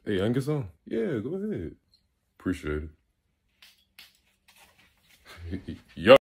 Hey, I can get some? Yeah, go ahead. Appreciate it. Yo.